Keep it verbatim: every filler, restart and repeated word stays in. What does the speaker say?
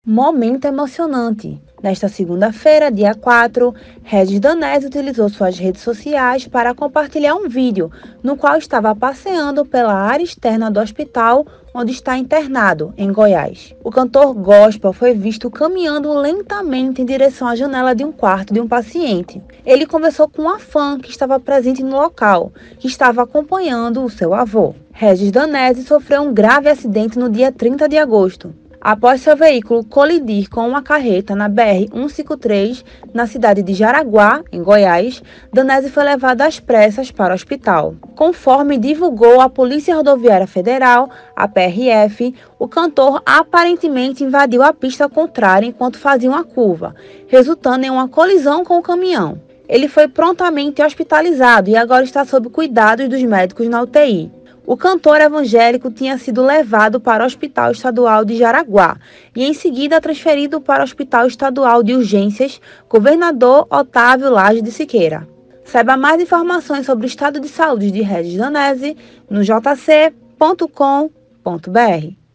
Momento emocionante. Nesta segunda-feira, dia quatro, Regis Danese utilizou suas redes sociais para compartilhar um vídeo no qual estava passeando pela área externa do hospital onde está internado, em Goiás. O cantor gospel foi visto caminhando lentamente em direção à janela de um quarto de um paciente. Ele conversou com uma fã que estava presente no local, que estava acompanhando o seu avô. Regis Danese sofreu um grave acidente no dia trinta de agosto. Após seu veículo colidir com uma carreta na B R cento e cinquenta e três, na cidade de Jaraguá, em Goiás, Danese foi levado às pressas para o hospital. Conforme divulgou a Polícia Rodoviária Federal, a P R F, o cantor aparentemente invadiu a pista contrária enquanto fazia uma curva, resultando em uma colisão com o caminhão. Ele foi prontamente hospitalizado e agora está sob cuidados dos médicos na U T I. O cantor evangélico tinha sido levado para o Hospital Estadual de Jaraguá e em seguida transferido para o Hospital Estadual de Urgências Governador Otávio Lage de Siqueira. Saiba mais informações sobre o estado de saúde de Regis Danese no j c ponto com ponto b r.